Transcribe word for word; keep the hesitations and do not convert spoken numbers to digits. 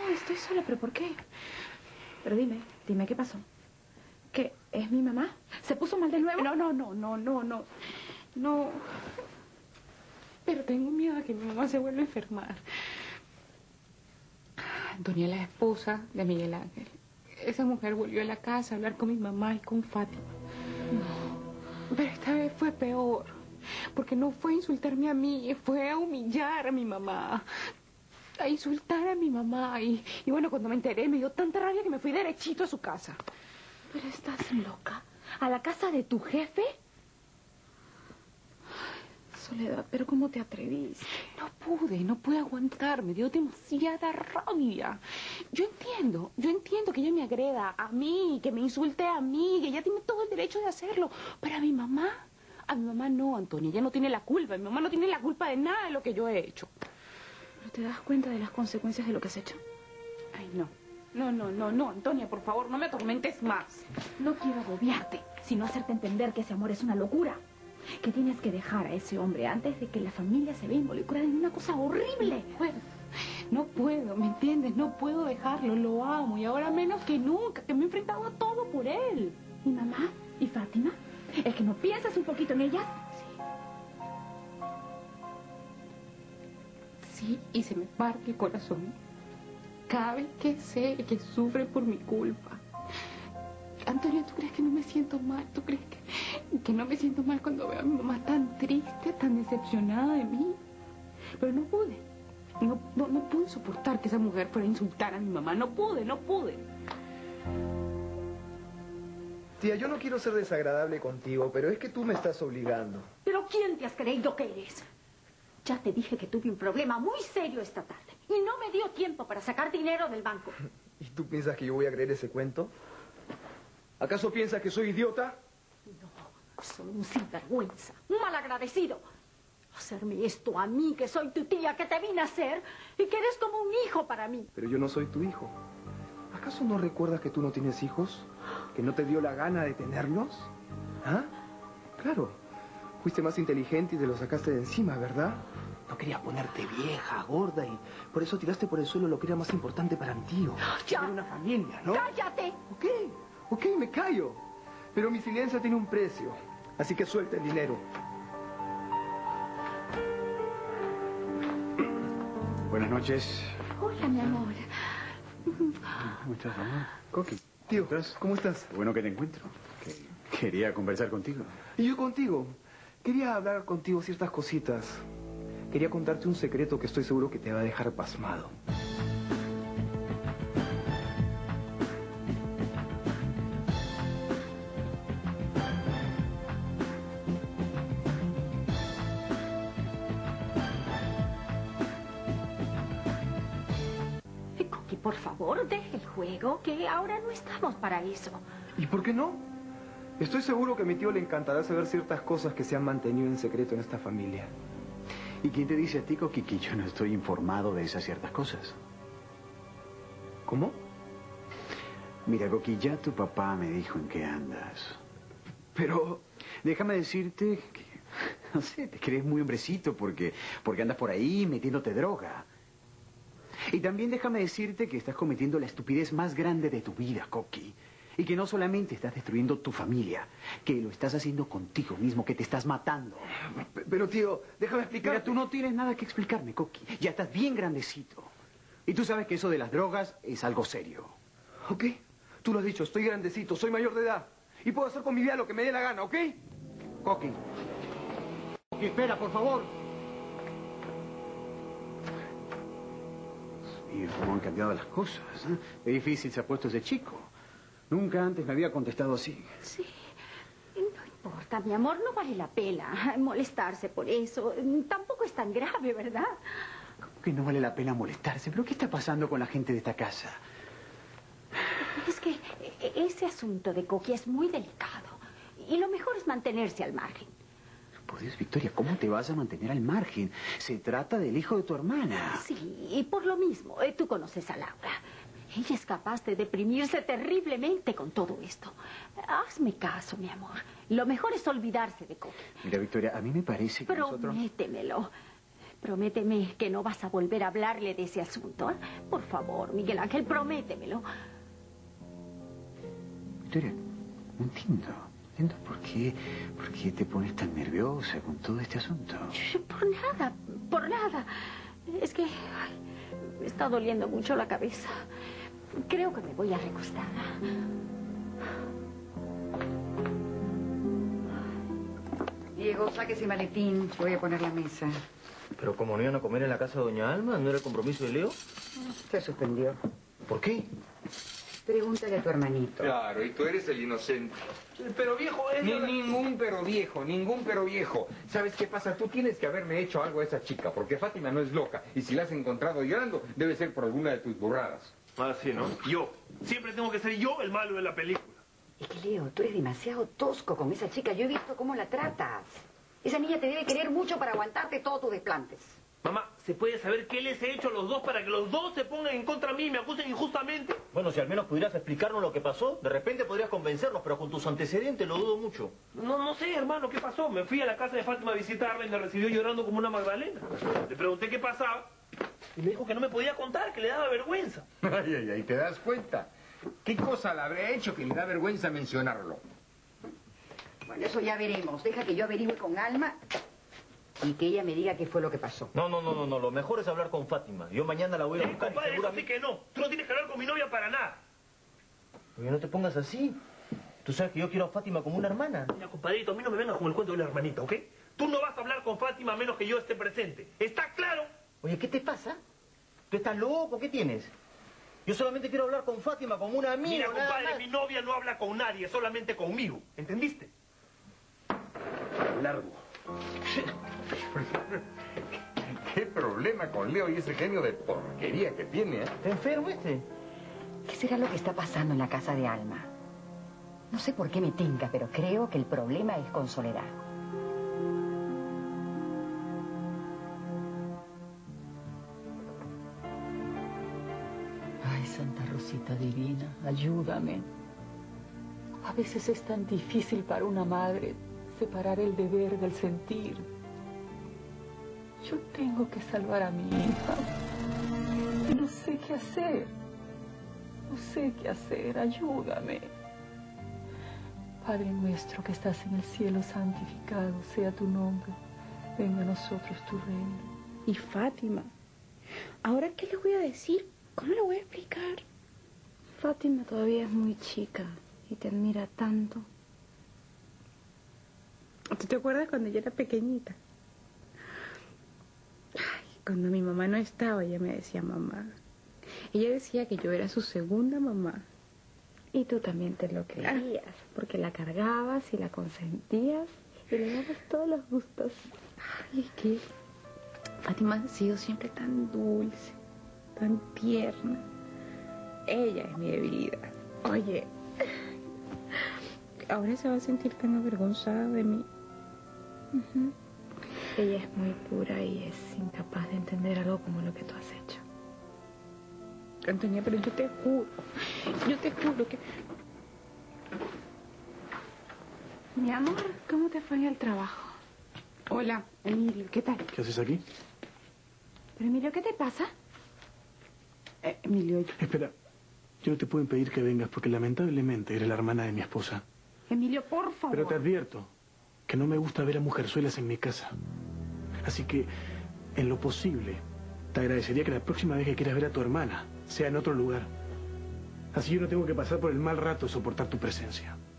estoy sola, ¿pero por qué? Pero dime, dime, ¿qué pasó? ¿Qué? ¿Es mi mamá? ¿Se puso mal de nuevo? No, no, no, no, no, no. No. Pero tengo miedo a que mi mamá se vuelva a enfermar. Antonia, la esposa de Miguel Ángel. Esa mujer volvió a la casa a hablar con mi mamá y con Fátima. No. Pero esta vez fue peor. Porque no fue a insultarme a mí, fue a humillar a mi mamá. A insultar a mi mamá. Y, y bueno, cuando me enteré me dio tanta rabia que me fui derechito a su casa. ¿Pero estás loca? ¿A la casa de tu jefe? Soledad, ¿pero cómo te atreviste? No pude, no pude aguantar, me dio demasiada rabia. Yo entiendo, yo entiendo que ella me agreda a mí, que me insulte a mí, que ella tiene todo el derecho de hacerlo. Pero a mi mamá, a mi mamá no, Antonia, ella no tiene la culpa. Mi mamá no tiene la culpa de nada de lo que yo he hecho. ¿Pero te das cuenta de las consecuencias de lo que has hecho? Ay, no. No, no, no, no, Antonia, por favor, no me atormentes más. No quiero agobiarte, sino hacerte entender que ese amor es una locura. Que tienes que dejar a ese hombre antes de que la familia se vea involucrada en una cosa horrible. No puedo, no puedo, ¿me entiendes? No puedo dejarlo, lo amo y ahora menos que nunca, que me he enfrentado a todo por él. ¿Y mamá? ¿Y Fátima? ¿Es que no piensas un poquito en ellas? Sí. Sí, y se me parte el corazón. Cada vez que sé que sufre por mi culpa. Antonio, ¿tú crees que no me siento mal? ¿Tú crees que, que no me siento mal cuando veo a mi mamá tan triste, tan decepcionada de mí? Pero no pude. No, no, no pude soportar que esa mujer fuera a insultar a mi mamá. No pude, no pude. Tía, yo no quiero ser desagradable contigo, pero es que tú me estás obligando. ¿Pero quién te has creído que eres? Ya te dije que tuve un problema muy serio esta tarde y no me dio tiempo para sacar dinero del banco. ¿Y tú piensas que yo voy a creer ese cuento? ¿Acaso piensas que soy idiota? No, soy un sinvergüenza, un malagradecido. Hacerme esto a mí, que soy tu tía, que te vine a hacer y que eres como un hijo para mí. Pero yo no soy tu hijo. ¿Acaso no recuerdas que tú no tienes hijos? ¿Que no te dio la gana de tenerlos? ¿Ah? Claro. Fuiste más inteligente y te lo sacaste de encima, ¿verdad? No querías ponerte vieja, gorda y por eso tiraste por el suelo lo que era más importante para mi tío. ¡Ya! Era una familia, ¿no? ¡Cállate! Ok, ok, me callo. Pero mi silencio tiene un precio. Así que suelta el dinero. Buenas noches. Hola, mi amor. ¿Cómo estás, amor? Coqui. Tío, ¿cómo estás? ¿cómo estás? Bueno que te encuentro. Que quería conversar contigo. Y yo contigo. Quería hablar contigo ciertas cositas. Quería contarte un secreto que estoy seguro que te va a dejar pasmado. Coqui, por favor, deje el juego, que ahora no estamos para eso. ¿Y por qué no? Estoy seguro que a mi tío le encantará saber ciertas cosas que se han mantenido en secreto en esta familia. ¿Y quién te dice a ti, Coqui, que yo no estoy informado de esas ciertas cosas? ¿Cómo? Mira, Coqui, ya tu papá me dijo en qué andas. Pero... Déjame decirte que, no sé, te crees muy hombrecito porque, porque andas por ahí metiéndote droga. Y también déjame decirte que estás cometiendo la estupidez más grande de tu vida, Coqui. Y que no solamente estás destruyendo tu familia, que lo estás haciendo contigo mismo, que te estás matando. Pero, tío, déjame explicar. Mira, tú no tienes nada que explicarme, Coqui. Ya estás bien grandecito. Y tú sabes que eso de las drogas es algo serio. ¿Ok? Tú lo has dicho, estoy grandecito, soy mayor de edad. Y puedo hacer con mi vida lo que me dé la gana, ¿ok? Coqui. Coqui, espera, por favor. Y cómo han cambiado las cosas, ¿eh? Qué difícil se ha puesto ese chico. Nunca antes me había contestado así. Sí, no importa, mi amor, no vale la pena molestarse por eso. Tampoco es tan grave, ¿verdad? ¿Cómo que no vale la pena molestarse? ¿Pero qué está pasando con la gente de esta casa? Es que ese asunto de Coqui es muy delicado. Y lo mejor es mantenerse al margen. Por Dios, Victoria, ¿cómo te vas a mantener al margen? Se trata del hijo de tu hermana. Sí, y por lo mismo, eh, tú conoces a Laura. Ella es capaz de deprimirse terriblemente con todo esto. Hazme caso, mi amor. Lo mejor es olvidarse de Coqui. Mira, Victoria, a mí me parece que nosotros... Prométemelo. Prométeme que no vas a volver a hablarle de ese asunto, ¿eh? Por favor, Miguel Ángel, prométemelo. Victoria, no entiendo. No entiendo por qué, por qué te pones tan nerviosa con todo este asunto. Por nada, por nada. Es que ay, me está doliendo mucho la cabeza. Creo que me voy a recostar. Diego, saque ese maletín. Voy a poner la mesa. Pero como no iban a comer en la casa de doña Alma, ¿no era el compromiso de Leo? Se suspendió. ¿Por qué? Pregúntale a tu hermanito. Claro, y tú eres el inocente. Pero viejo, es... Ni ningún pero viejo, ningún pero viejo. ¿Sabes qué pasa? Tú tienes que haberme hecho algo a esa chica, porque Fátima no es loca. Y si la has encontrado llorando, debe ser por alguna de tus burradas. Ah, sí, ¿no? Yo. Siempre tengo que ser yo el malo de la película. Es que, Leo, tú eres demasiado tosco con esa chica. Yo he visto cómo la tratas. Esa niña te debe querer mucho para aguantarte todos tus desplantes. Mamá, ¿se puede saber qué les he hecho a los dos para que los dos se pongan en contra mí y me acusen injustamente? Bueno, si al menos pudieras explicarnos lo que pasó, de repente podrías convencernos, pero con tus antecedentes lo dudo mucho. No, no sé, hermano, ¿qué pasó? Me fui a la casa de Fátima a visitarla y me recibió llorando como una Magdalena. Le pregunté qué pasaba y me dijo que no me podía contar, que le daba vergüenza. Ay, ay, ay, ¿te das cuenta? ¿Qué cosa le habré hecho que le da vergüenza mencionarlo? Bueno, eso ya veremos. Deja que yo averigüe con Alma y que ella me diga qué fue lo que pasó. No, no, no, no, no, lo mejor es hablar con Fátima. Yo mañana la voy a Eh, buscar compadre, y eso sí seguramente... que no. Tú no tienes que hablar con mi novia para nada. Oye, no te pongas así. Tú sabes que yo quiero a Fátima como una hermana. Mira, compadrito, a mí no me vengas con el cuento de la hermanita, ¿ok? Tú no vas a hablar con Fátima a menos que yo esté presente. ¿Está claro? Oye, ¿qué te pasa? ¿Tú estás loco? ¿Qué tienes? Yo solamente quiero hablar con Fátima como una amiga. Mira, nada compadre, más. mi novia no habla con nadie, solamente conmigo. ¿Entendiste? Largo. ¿Qué problema con Leo y ese genio de porquería que tiene, eh? ¿Está enfermo este? ¿Qué será lo que está pasando en la casa de Alma? No sé por qué me tinca, pero creo que el problema es con Soledad. Ay, Santa Rosita Divina, ayúdame. A veces es tan difícil para una madre separar el deber del sentir. Yo tengo que salvar a mi hija. Y no sé qué hacer. No sé qué hacer. Ayúdame. Padre nuestro que estás en el cielo, santificado sea tu nombre. Venga a nosotros tu reino. Y Fátima, ¿ahora qué le voy a decir? ¿Cómo le voy a explicar? Fátima todavía es muy chica y te admira tanto. ¿Tú te acuerdas cuando yo era pequeñita? Ay, cuando mi mamá no estaba, ella me decía mamá. Ella decía que yo era su segunda mamá. Y tú también te lo creías, porque la cargabas y la consentías y le dabas todos los gustos. Ay, es que Fátima ha sido siempre tan dulce, tan tierna. Ella es mi debilidad. Oye, ahora se va a sentir tan avergonzada de mí. Uh-huh. Ella es muy pura y es incapaz de entender algo como lo que tú has hecho. Antonia, pero yo te juro, yo te juro que... Mi amor, ¿cómo te fue en el trabajo? Hola, Emilio, ¿qué tal? ¿Qué haces aquí? Pero Emilio, ¿qué te pasa? Eh, Emilio, yo... Espera, yo no te puedo impedir que vengas porque lamentablemente eres la hermana de mi esposa. Emilio, por favor. Pero te advierto que no me gusta ver a mujerzuelas en mi casa. Así que, en lo posible, te agradecería que la próxima vez que quieras ver a tu hermana sea en otro lugar. Así yo no tengo que pasar por el mal rato de soportar tu presencia.